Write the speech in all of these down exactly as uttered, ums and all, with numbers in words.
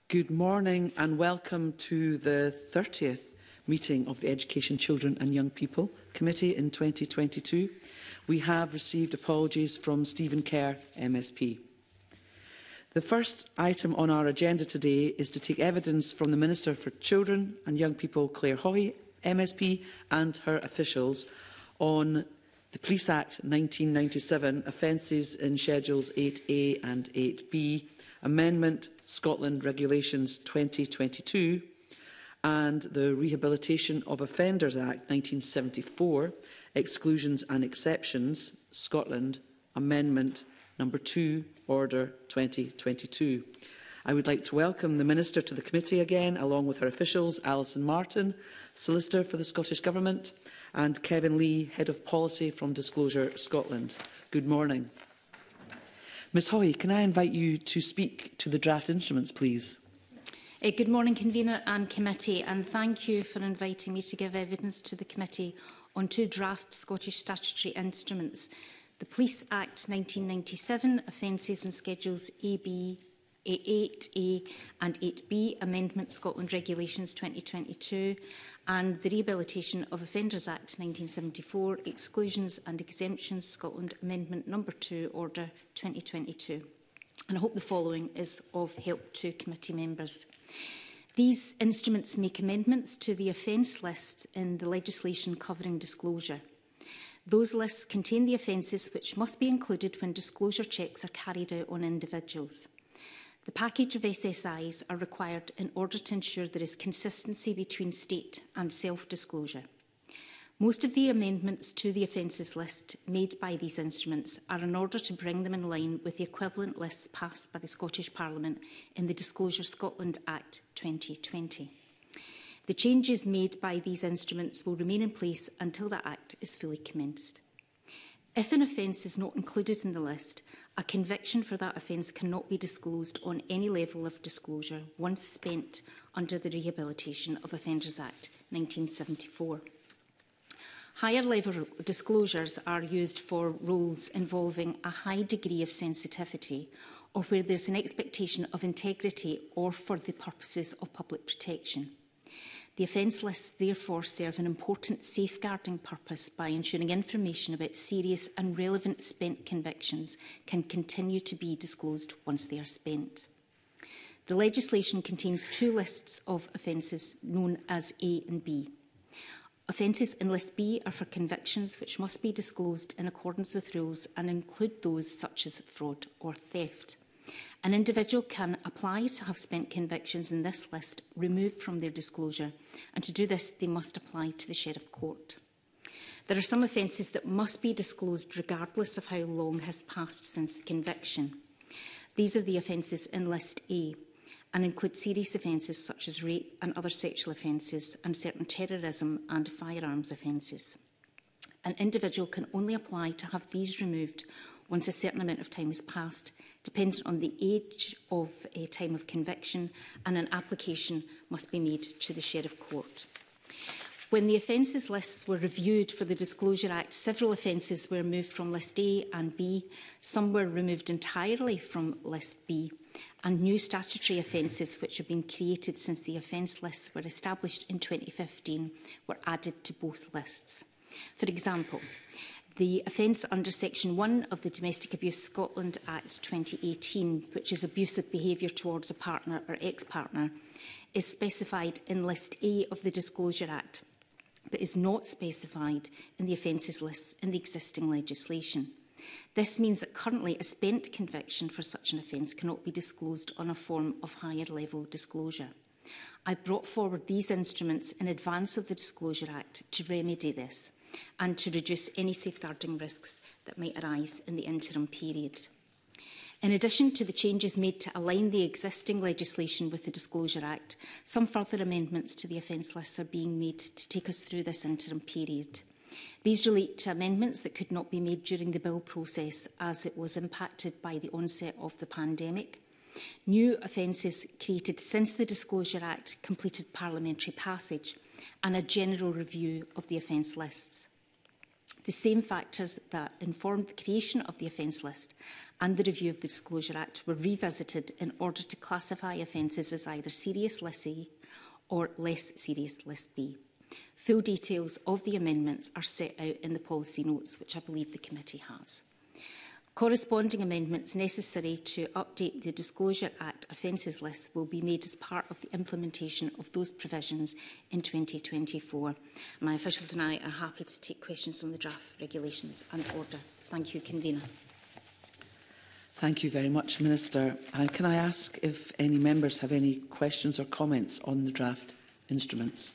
Good morning and welcome to the thirtieth meeting of the Education, Children and Young People Committee in twenty twenty-two. We have received apologies from Stephen Kerr, M S P. The first item on our agenda today is to take evidence from the Minister for Children and Young People, Claire Haughey, M S P, and her officials on the Police Act nineteen ninety-seven, offences in Schedules eight A and eight B, Amendment Scotland Regulations twenty twenty-two, and the Rehabilitation of Offenders Act nineteen seventy-four, Exclusions and Exceptions, Scotland, Amendment Number two, Order twenty twenty-two. I would like to welcome the Minister to the committee again, along with her officials, Alison Martin, Solicitor for the Scottish Government, and Kevin Lee, Head of Policy from Disclosure Scotland. Good morning. Ms Haughey, can I invite you to speak to the draft instruments, please? Uh, good morning, Convener and Committee, and thank you for inviting me to give evidence to the Committee on two draft Scottish statutory instruments: the Police Act nineteen ninety-seven, Offences in Schedules A B, eight A and eight B, Amendment Scotland Regulations twenty twenty-two, and the Rehabilitation of Offenders Act nineteen seventy-four, Exclusions and Exemptions, Scotland, Amendment Number two, Order twenty twenty-two. And I hope the following is of help to committee members. These instruments make amendments to the offence list in the legislation covering disclosure. Those lists contain the offences which must be included when disclosure checks are carried out on individuals. The package of S S Is are required in order to ensure there is consistency between state and self-disclosure. Most of the amendments to the offences list made by these instruments are in order to bring them in line with the equivalent lists passed by the Scottish Parliament in the Disclosure Scotland Act twenty twenty. The changes made by these instruments will remain in place until the Act is fully commenced. If an offence is not included in the list, a conviction for that offence cannot be disclosed on any level of disclosure once spent under the Rehabilitation of Offenders Act nineteen seventy-four. Higher level disclosures are used for roles involving a high degree of sensitivity or where there is an expectation of integrity or for the purposes of public protection. The offence lists therefore serve an important safeguarding purpose by ensuring information about serious and relevant spent convictions can continue to be disclosed once they are spent. The legislation contains two lists of offences known as A and B. Offences in List B are for convictions which must be disclosed in accordance with rules and include those such as fraud or theft. An individual can apply to have spent convictions in this list removed from their disclosure, and to do this they must apply to the Sheriff Court. There are some offences that must be disclosed regardless of how long has passed since the conviction. These are the offences in List A and include serious offences such as rape and other sexual offences and certain terrorism and firearms offences. An individual can only apply to have these removed once a certain amount of time has passed, dependent on the age of a time of conviction, and an application must be made to the Sheriff Court. When the offences lists were reviewed for the Disclosure Act, several offences were moved from List A and B, some were removed entirely from List B, and new statutory offences which have been created since the offence lists were established in twenty fifteen were added to both lists. For example, the offence under Section one of the Domestic Abuse Scotland Act twenty eighteen, which is abusive behaviour towards a partner or ex-partner, is specified in List A of the Disclosure Act, but is not specified in the offences lists in the existing legislation. This means that currently a spent conviction for such an offence cannot be disclosed on a form of higher level disclosure. I brought forward these instruments in advance of the Disclosure Act to remedy this and to reduce any safeguarding risks that might arise in the interim period. In addition to the changes made to align the existing legislation with the Disclosure Act, some further amendments to the offence lists are being made to take us through this interim period. These relate to amendments that could not be made during the bill process as it was impacted by the onset of the pandemic, new offences created since the Disclosure Act completed parliamentary passage, and a general review of the offence lists. The same factors that informed the creation of the offence list and the review of the Disclosure Act were revisited in order to classify offences as either serious list A or less serious list B. Full details of the amendments are set out in the policy notes, which I believe the committee has. Corresponding amendments necessary to update the Disclosure Act offences list will be made as part of the implementation of those provisions in twenty twenty-four. My officials and I are happy to take questions on the draft regulations and order. Thank you, Convener. Thank you very much, Minister. And can I ask if any members have any questions or comments on the draft instruments?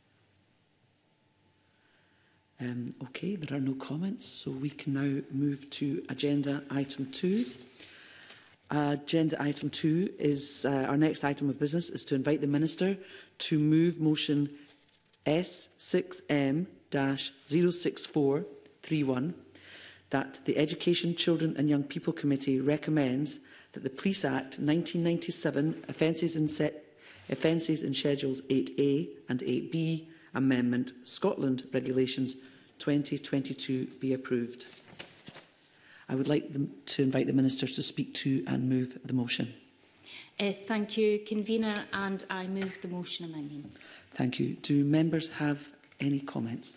Um, OK, there are no comments, so we can now move to agenda item two. Uh, agenda item two is uh, our next item of business is to invite the Minister to move motion S six M zero six four three one that the Education, Children and Young People Committee recommends that the Police Act nineteen ninety-seven offences in, offences in Schedules eight A and eight B Amendment Scotland Regulations twenty twenty-two be approved. I would like them to invite the Minister to speak to and move the motion. Uh, thank you, Convener, and I move the motion in my name. Thank you. Do members have any comments?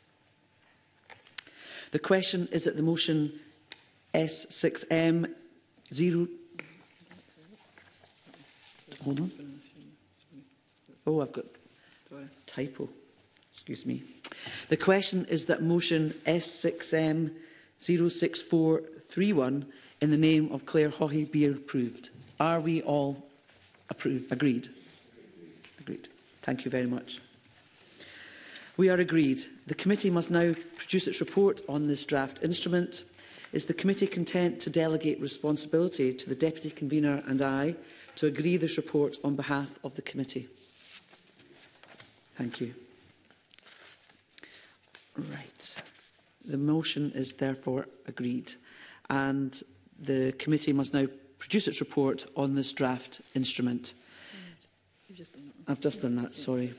The question is that the motion S six M zero... Hold on. Oh, I've got typo. Excuse me. The question is that motion S six M zero six four three one in the name of Claire Haughey be approved. Are we all approved? Agreed? Agreed. Thank you very much. We are agreed. The committee must now produce its report on this draft instrument. Is the committee content to delegate responsibility to the Deputy Convener and I to agree this report on behalf of the committee? Thank you. Right. The motion is therefore agreed, and the committee must now produce its report on this draft instrument. I've just done that, sorry.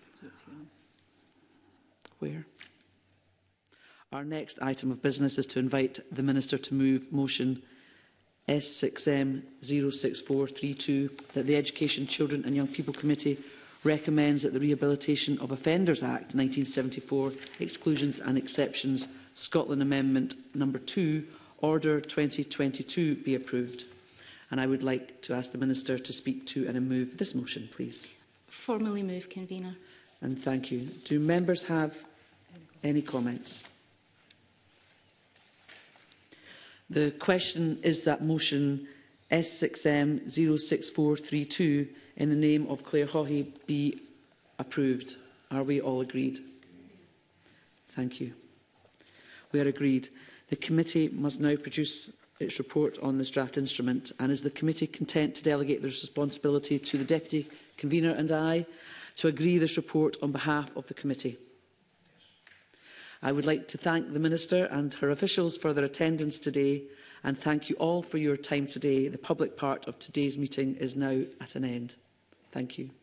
Where? Our next item of business is to invite the Minister to move motion S six M zero six four three two that the Education, Children and Young People Committee recommends that the Rehabilitation of Offenders Act nineteen seventy-four Exclusions and Exceptions Scotland Amendment number two Order twenty twenty-two be approved. And I would like to ask the Minister to speak to and move this motion, please. Formally move, Convener. And thank you. Do members have any comments? The question is that motion S six M zero six four three two in the name of Claire Haughey be approved. Are we all agreed? Thank you. We are agreed. The committee must now produce its report on this draft instrument, and is the committee content to delegate this responsibility to the Deputy Convener and I to agree this report on behalf of the committee? I would like to thank the Minister and her officials for their attendance today, and thank you all for your time today. The public part of today's meeting is now at an end. Thank you.